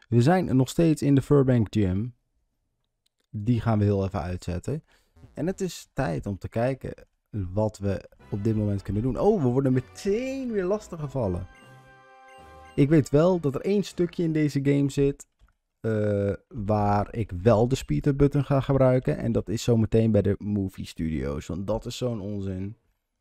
We zijn nog steeds in de Furbank Gym. Die gaan we heel even uitzetten. En het is tijd om te kijken wat we op dit moment kunnen doen. Oh, we worden meteen weer lastig gevallen. Ik weet wel dat er één stukje in deze game zit waar ik wel de speed-up button ga gebruiken. En dat is zo meteen bij de movie studios. Want dat is zo'n onzin.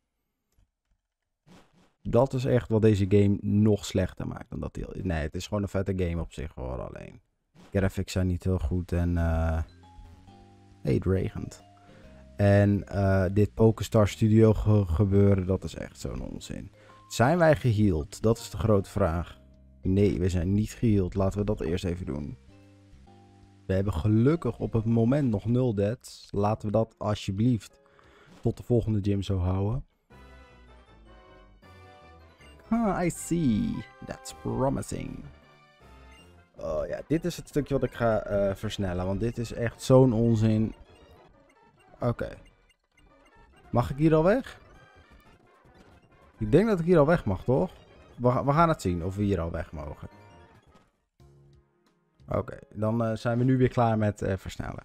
Dat is echt wat deze game nog slechter maakt dan dat die... Nee, het is gewoon een vette game op zich hoor, alleen. Graphics zijn niet heel goed en... Hey, het regent. En dit PokéStar Studio gebeuren, dat is echt zo'n onzin. Zijn wij geheeld? Dat is de grote vraag. Nee, we zijn niet geheeld. Laten we dat eerst even doen. We hebben gelukkig op het moment nog 0 deaths. Laten we dat alsjeblieft tot de volgende gym zo houden. Ah, I see. That's promising. Oh ja, dit is het stukje wat ik ga versnellen. Want dit is echt zo'n onzin. Oké. Mag ik hier al weg? Ik denk dat ik hier al weg mag, toch? We gaan het zien of we hier al weg mogen. Oké, dan zijn we nu weer klaar met versnellen.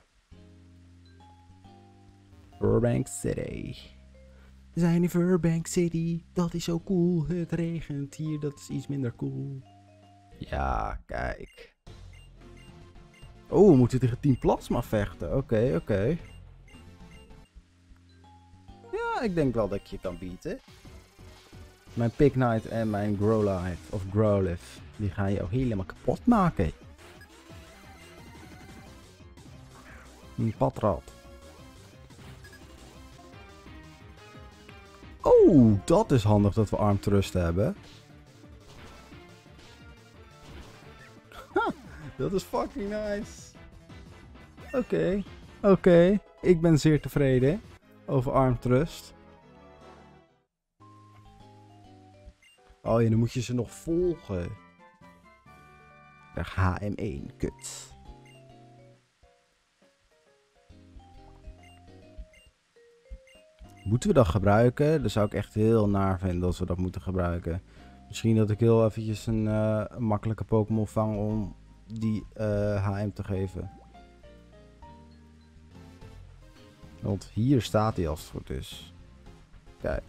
Furbank City. We zijn in Furbank City. Dat is zo cool. Het regent hier. Dat is iets minder cool. Ja, kijk. Oh, we moeten tegen Team Plasma vechten. Oké. Ja, ik denk wel dat ik je kan beaten. Mijn Pignite en mijn Growlithe, of Growlithe, die gaan je ook helemaal kapot maken. Een Patrat. Oh, dat is handig dat we Arm Thrust hebben. Ha, dat is fucking nice. Oké. Ik ben zeer tevreden over Arm Thrust. Oh ja, dan moet je ze nog volgen. HM1, kut. Moeten we dat gebruiken? Dat zou ik echt heel naar vinden als we dat moeten gebruiken. Misschien dat ik heel eventjes een makkelijke Pokémon vang om die HM te geven. Want hier staat hij als het goed is. Kijk.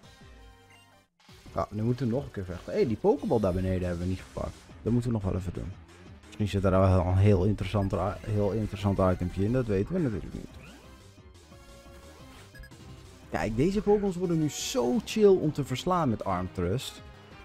Ja, nu moeten we nog een keer vechten. Hé, die Pokéball daar beneden hebben we niet gepakt. Dat moeten we nog wel even doen. Misschien zit daar wel een heel interessant itempje in. Dat weten we natuurlijk niet. Kijk, deze Pokémons worden nu zo chill om te verslaan met Arm Thrust.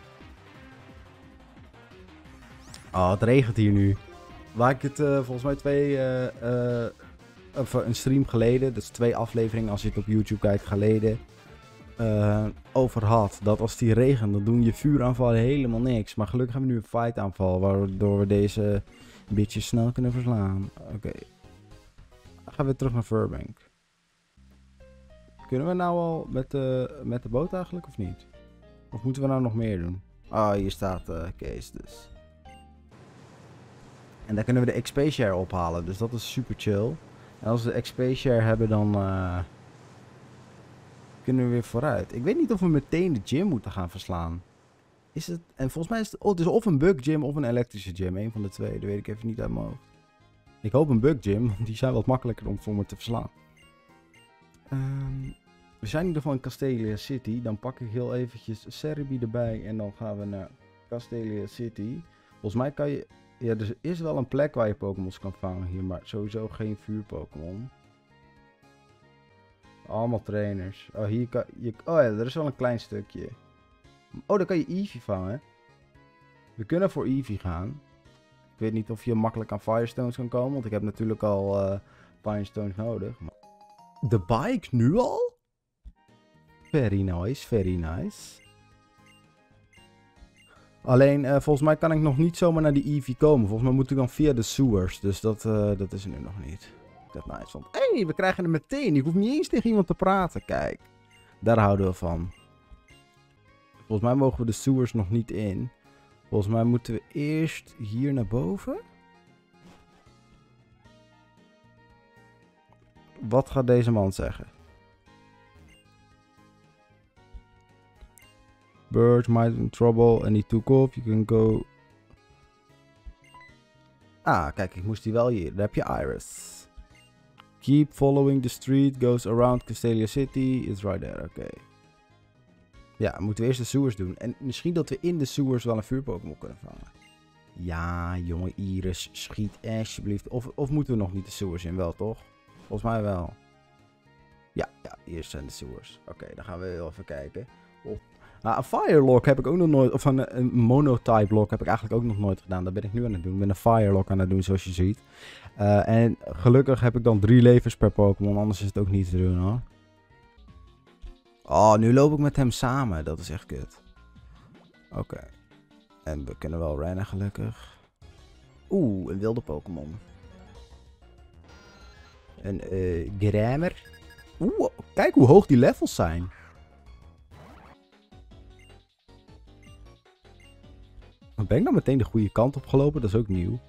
Oh, het regent hier nu. Waar ik het volgens mij een stream geleden, dat is 2 afleveringen als je het op YouTube kijkt geleden, over had. Dat als die regent, dan doen je vuuraanvallen helemaal niks. Maar gelukkig hebben we nu een fight aanval, waardoor we deze bitches snel kunnen verslaan. Oké. Dan gaan we terug naar Furbank. Kunnen we nou al met de boot eigenlijk of niet? Of moeten we nou nog meer doen? Ah, hier staat Kees dus. En daar kunnen we de XP share ophalen, dus dat is super chill. En als we de XP share hebben, dan kunnen we weer vooruit. Ik weet niet of we meteen de gym moeten gaan verslaan. Is het, en volgens mij is het is of een bug gym of een elektrische gym. Een van de twee, dat weet ik even niet uit mijn hoofd. Ik hoop een bug gym, want die zijn wat makkelijker om voor me te verslaan. We zijn in ieder geval in Castelia City. Dan pak ik heel eventjes Cerebi erbij en dan gaan we naar Castelia City. Volgens mij kan je... Ja, er is wel een plek waar je Pokémons kan vangen hier, maar sowieso geen vuur-Pokémon. Allemaal trainers. Oh, hier kan je... Oh ja, er is wel een klein stukje. Oh, dan kan je Eevee vangen. We kunnen voor Eevee gaan. Ik weet niet of je makkelijk aan Firestones kan komen, want ik heb natuurlijk al Firestones nodig. Maar... De bike nu al? Very nice. Alleen, volgens mij kan ik nog niet zomaar naar die Eevee komen. Volgens mij moet ik dan via de sewers. Dus dat is er nu nog niet. Dat is nice. Hé, we krijgen hem meteen. Ik hoef niet eens tegen iemand te praten. Kijk, daar houden we van. Volgens mij mogen we de sewers nog niet in. Volgens mij moeten we eerst hier naar boven. Wat gaat deze man zeggen? Birds might be in trouble and he took off. You can go. Ah, kijk, ik moest die wel hier. Daar heb je Iris. Keep following the street, goes around Castelia City. It's right there, oké. Ja, moeten we eerst de sewers doen. En misschien dat we in de sewers wel een vuur-Pokémon kunnen vangen. Ja, jonge Iris, schiet alsjeblieft. Of moeten we nog niet de sewers in? Wel, toch? Volgens mij wel. Ja, eerst zijn de sewers. Oké, dan gaan we wel even kijken. Nou, een Firelock heb ik ook nog nooit... Of een Monotype Lock heb ik eigenlijk ook nog nooit gedaan. Dat ben ik nu aan het doen. Ik ben een Firelock aan het doen, zoals je ziet. En gelukkig heb ik dan 3 levens per Pokémon. Anders is het ook niet te doen, hoor. Oh, nu loop ik met hem samen. Dat is echt kut. Oké. En we kunnen wel rennen, gelukkig. Oeh, een wilde Pokémon. Een Grammer. Oeh, kijk hoe hoog die levels zijn. Ben ik nou meteen de goede kant op gelopen? Dat is ook nieuw.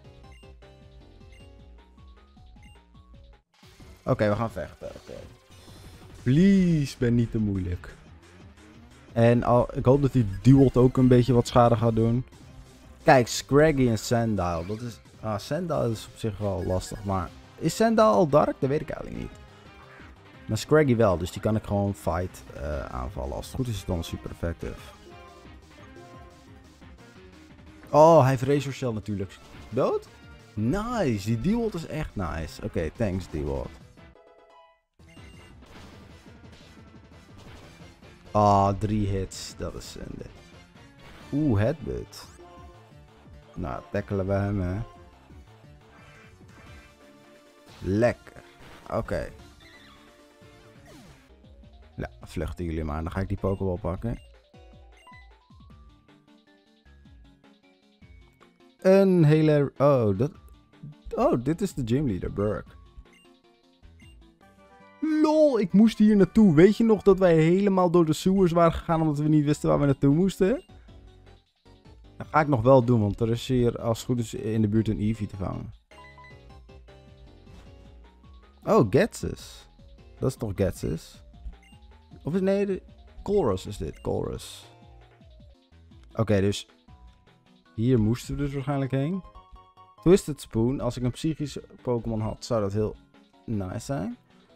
Oké, we gaan vechten. Okay. Please, ben niet te moeilijk. En ik hoop dat die Duelt ook een beetje wat schade gaat doen. Kijk, Scraggy en Sandile. Dat is... Sandile is op zich wel lastig, maar... Is Sandile al dark? Dat weet ik eigenlijk niet. Maar Scraggy wel, dus die kan ik gewoon fight aanvallen. Als het goed is, is het dan super effectief. Oh, hij heeft Razor Shell natuurlijk. Dood? Nice, die Duelt is echt nice. Oké, thanks Duelt. Ah, 3 hits. Dat is zonde. Oeh, headbutt. Nou, tackelen we hem, hè. Lekker. Oké. Ja, vluchten jullie maar. Dan ga ik die Pokéball pakken. Een hele... Oh, dit is de gymleader, Burke. Lol, ik moest hier naartoe. Weet je nog dat wij helemaal door de sewers waren gegaan omdat we niet wisten waar we naartoe moesten? Dat ga ik nog wel doen, want er is hier als het goed is in de buurt een Eevee te vangen. Oh, Getsus. Dat is toch Getsus? Of is nee, Colrus is dit, Colrus. Oké, dus hier moesten we dus waarschijnlijk heen. Twisted Spoon, als ik een psychische Pokémon had, zou dat heel nice zijn.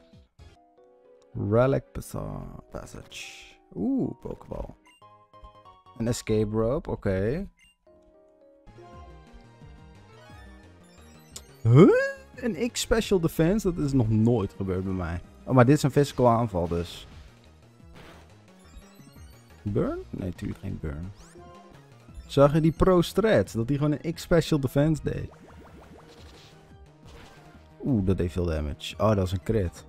Relic Passage. Oeh, Pokéball. Een Escape Rope, oké. Huh? Een X Special Defense? Dat is nog nooit gebeurd bij mij. Oh, maar dit is een physical aanval dus. Burn? Nee, natuurlijk geen burn. Zag je die Pro Strats? Dat die gewoon een X Special Defense deed. Oeh, dat deed veel damage. Oh, dat is een crit.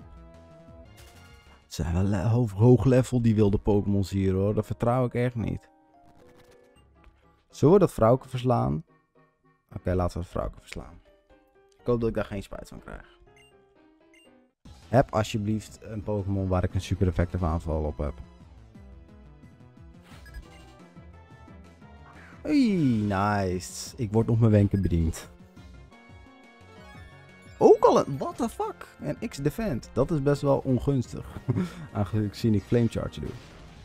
Het zijn wel hoog level die wilde Pokémons hier, hoor. Dat vertrouw ik echt niet. Zullen we dat vrouwke verslaan? Oké, laten we dat vrouwke verslaan. Ik hoop dat ik daar geen spijt van krijg. Heb alsjeblieft een Pokémon waar ik een super effectieve aanval op heb. Hey, nice. Ik word op mijn wenken bediend. Ook al een... What the fuck? Een X-Defend. Dat is best wel ongunstig. Aangezien ik Flame Charge doe.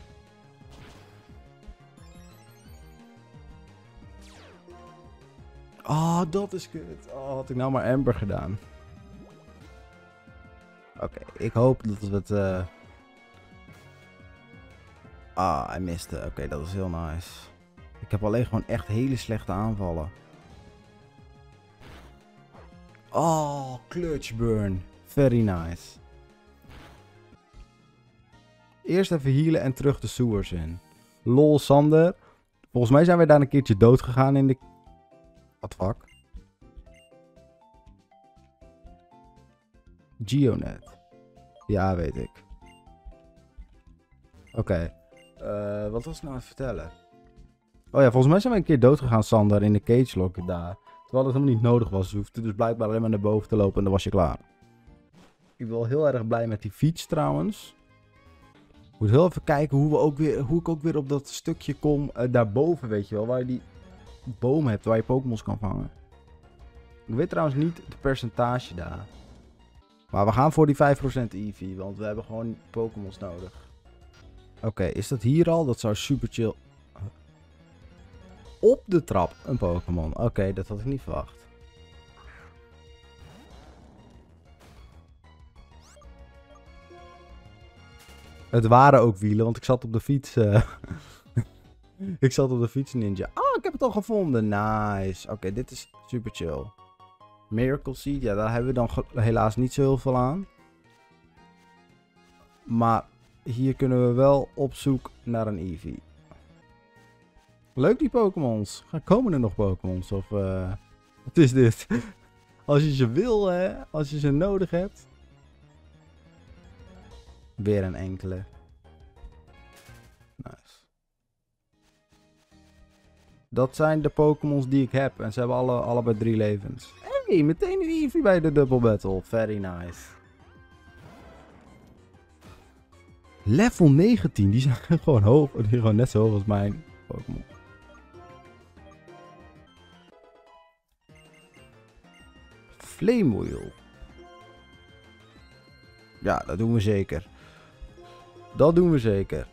Oh, dat is kut. Oh, had ik nou maar Amber gedaan. Oké, ik hoop dat we het... hij miste. Oké, dat is heel nice. Ik heb alleen gewoon echt hele slechte aanvallen. Oh, Clutch Burn. Very nice. Eerst even healen en terug de sewers in. Lol, Sander. Volgens mij zijn wij daar een keertje dood gegaan in de... Wat fuck? Geonet. Ja, weet ik. Oké. Wat was ik nou aan het vertellen? Oh ja, volgens mij zijn we een keer dood gegaan, Sander, in de cage lock daar. Terwijl het helemaal niet nodig was. Je hoefde dus blijkbaar alleen maar naar boven te lopen en dan was je klaar. Ik ben wel heel erg blij met die fiets trouwens. Ik moet heel even kijken hoe ik ook weer op dat stukje kom daarboven, weet je wel. Waar je die boom hebt waar je Pokémons kan vangen. Ik weet trouwens niet het percentage daar. Maar we gaan voor die 5% EV, want we hebben gewoon Pokémons nodig. Oké, is dat hier al? Dat zou super chill... Op de trap een Pokémon. Oké, dat had ik niet verwacht. Het waren ook wielen, want ik zat op de fiets. Ik zat op de fiets ninja. Oh, ik heb het al gevonden. Nice. Oké, dit is super chill. Miracle Seed, ja, daar hebben we dan helaas niet zo heel veel aan. Maar hier kunnen we wel op zoek naar een Eevee. Leuk die Pokémons. Komen er nog Pokémons? Of wat is dit? Als je ze wil, hè? Als je ze nodig hebt. Weer een enkele. Nice. Dat zijn de Pokémons die ik heb. En ze hebben allebei 3 levens. Hey, meteen een Eevee bij de Double Battle. Very nice. Level 19. Die zijn gewoon hoog. Die zijn gewoon net zo hoog als mijn Pokémon. Flame Wheel. Ja, dat doen we zeker. Dat doen we zeker.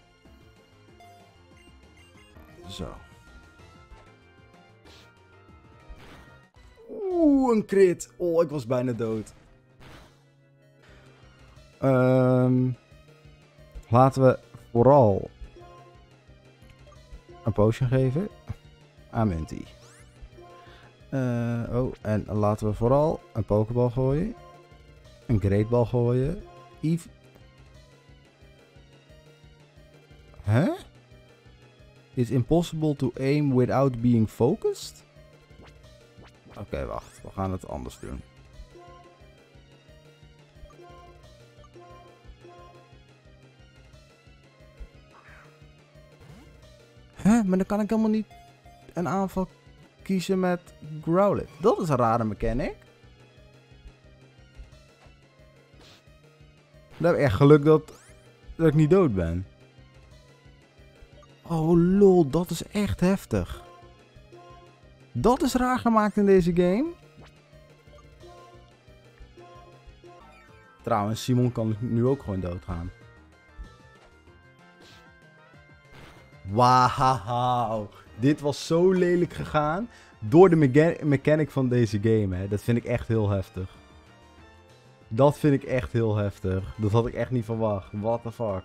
Zo. Oeh, een crit. Oh, ik was bijna dood. Laten we vooral een potion geven aan Minty. En laten we vooral een Pokéball gooien. Een Great Ball gooien. Eve. Huh? It's impossible to aim without being focused? Oké, wacht. We gaan het anders doen. Huh? Maar dan kan ik helemaal niet een aanval kiezen met Growlithe. Dat is een rare mechanic. Dan heb ik echt geluk dat ik niet dood ben. Oh lol, dat is echt heftig. Dat is raar gemaakt in deze game. Trouwens, Simon kan nu ook gewoon doodgaan. Wauw. Dit was zo lelijk gegaan. Door de mechanic van deze game. Hè. Dat vind ik echt heel heftig. Dat vind ik echt heel heftig. Dat had ik echt niet verwacht. What the fuck.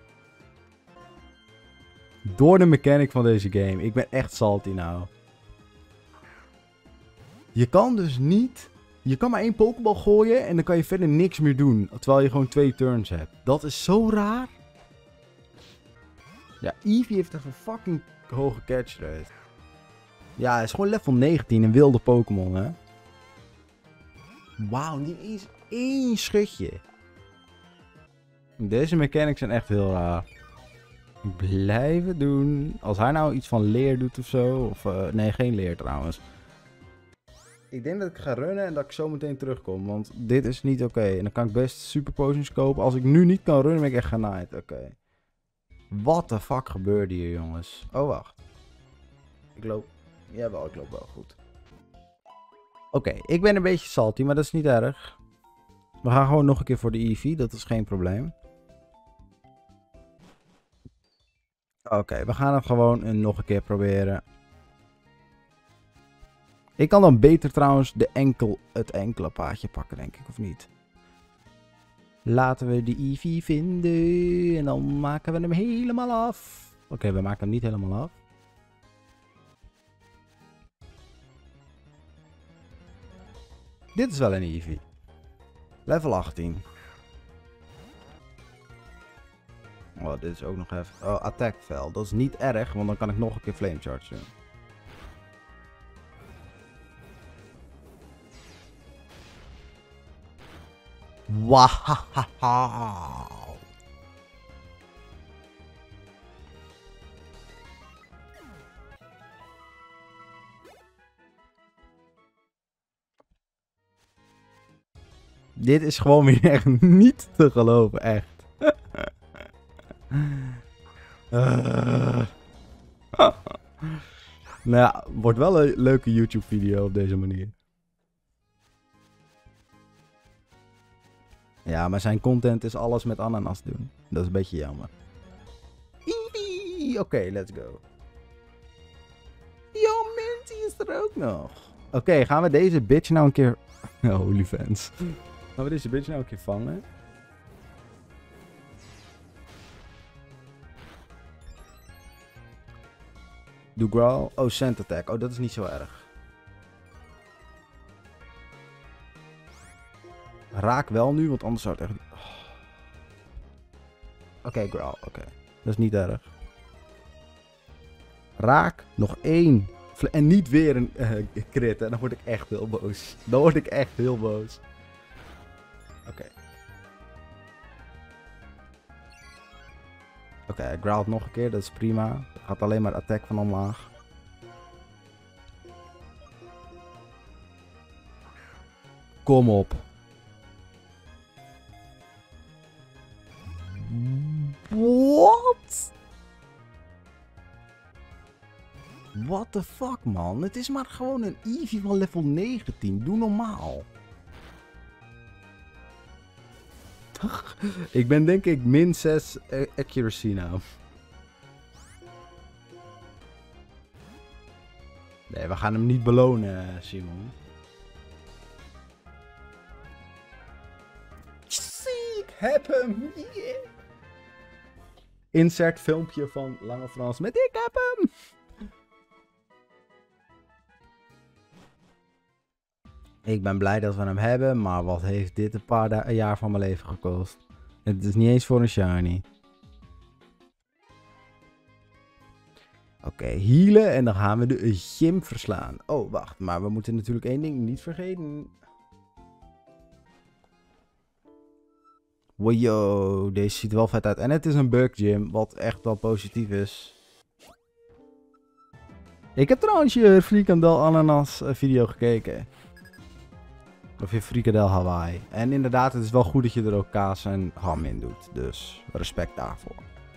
Door de mechanic van deze game. Ik ben echt salty nou. Je kan dus niet... Je kan maar 1 Pokéball gooien en dan kan je verder niks meer doen. Terwijl je gewoon 2 turns hebt. Dat is zo raar. Ja, Eevee heeft echt een fucking hoge catch rate. Ja, hij is gewoon level 19, een wilde Pokémon, hè. Wauw, niet eens 1 schutje. Deze mechanics zijn echt heel raar. Blijven doen. Als hij nou iets van leer doet of zo. Of nee, geen leer trouwens. Ik denk dat ik ga runnen en dat ik zo meteen terugkom. Want dit is niet oké. En dan kan ik best super potions kopen. Als ik nu niet kan runnen, ben ik echt genaaid. Oké. What the fuck gebeurde hier, jongens? Oh, wacht. Ik loop... Jawel, ik loop wel goed. Oké, ik ben een beetje salty, maar dat is niet erg. We gaan gewoon nog een keer voor de Eevee. Dat is geen probleem. Oké, we gaan het gewoon nog een keer proberen. Ik kan dan beter trouwens het enkele paadje pakken, denk ik, of niet? Laten we de Eevee vinden en dan maken we hem helemaal af. Oké, we maken hem niet helemaal af. Dit is wel een Eevee. Level 18. Oh, dit is ook nog even... Oh, attack vel. Dat is niet erg, want dan kan ik nog een keer flame charge doen. Wauw. Dit is gewoon weer echt niet te geloven, echt. Nou ja, wordt wel een leuke YouTube video op deze manier. Ja, maar zijn content is alles met ananas doen. Dat is een beetje jammer. Oké, let's go. Yo, Minty is er ook nog. Oké, gaan we deze bitch nou een keer... Holy fans. Gaan we deze bitch nou een keer vangen? Doe Growl. Oh, Scent Attack. Oh, dat is niet zo erg. Raak wel nu, want anders zou het echt... Oh. Oké, Growl. Oké. Dat is niet erg. Raak. Nog 1. En niet weer een crit. En dan word ik echt heel boos. Dan word ik echt heel boos. Oké. Oké, hij growlt nog een keer. Dat is prima. Er gaat alleen maar attack van omlaag. Kom op. What? What the fuck, man? Het is maar gewoon een Eevee van level 19. Doe normaal. Ik ben denk ik min 6 accuracy nou. Nee, we gaan hem niet belonen, Simon. Zie, ik heb hem. Yeah. Insert filmpje van Lange Frans met ik heb hem. Ik ben blij dat we hem hebben, maar wat heeft dit een jaar van mijn leven gekost? Het is niet eens voor een shiny. Oké, healen en dan gaan we de gym verslaan. Oh, wacht, maar we moeten natuurlijk één ding niet vergeten. Wow, deze ziet er wel vet uit. En het is een bug gym, wat echt wel positief is. Ik heb trouwens je frikandel ananas video gekeken. Of je frikandel Hawaii. En inderdaad, het is wel goed dat je er ook kaas en ham in doet. Dus respect daarvoor.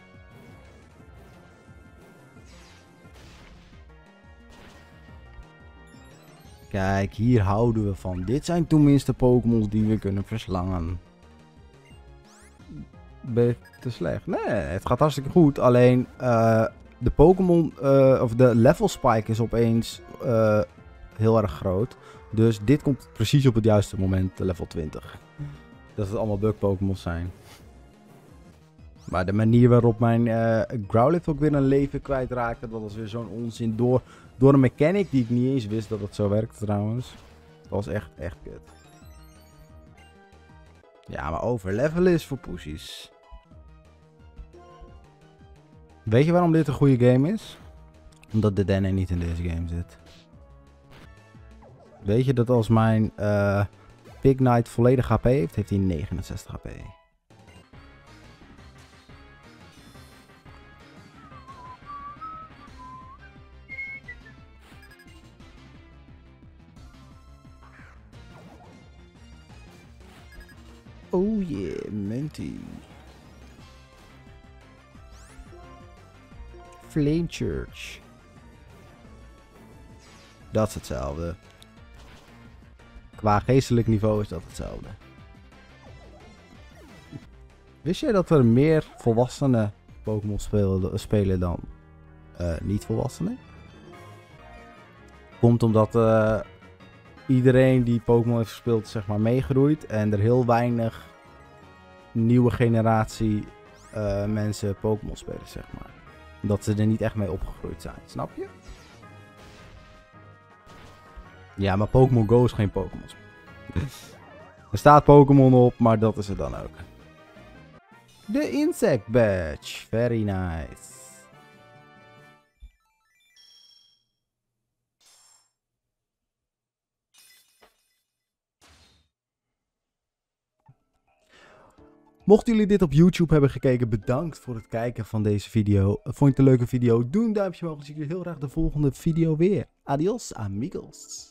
Kijk, hier houden we van. Dit zijn tenminste Pokémon die we kunnen verslangen. Ben je te slecht? Nee, het gaat hartstikke goed. Alleen de Pokémon, of de level spike is opeens heel erg groot. Dus dit komt precies op het juiste moment, level 20. Dat het allemaal bug Pokémon zijn. Maar de manier waarop mijn Growlithe ook weer een leven kwijtraakte, dat was weer zo'n onzin. Door een mechanic die ik niet eens wist dat het zo werkte trouwens. Dat was echt kut. Ja, maar overlevelen is voor poesies. Weet je waarom dit een goede game is? Omdat de Denne niet in deze game zit. Weet je dat als mijn Big Knight volledig HP heeft, heeft hij 69 HP. Oh yeah, Minty. Flame Church. Dat is hetzelfde. Qua geestelijk niveau is dat hetzelfde. Wist jij dat er meer volwassenen Pokémon spelen dan niet-volwassenen? Komt omdat iedereen die Pokémon heeft gespeeld zeg maar meegroeit en er heel weinig nieuwe generatie mensen Pokémon spelen zeg maar. Dat ze er niet echt mee opgegroeid zijn, snap je? Ja, maar Pokémon Go is geen Pokémon. Er staat Pokémon op, maar dat is het dan ook. De Insect Badge, very nice. Mochten jullie dit op YouTube hebben gekeken, bedankt voor het kijken van deze video. Vond je het een leuke video? Doe een duimpje omhoog. Dan zie ik jullie heel graag de volgende video weer. Adios, amigos.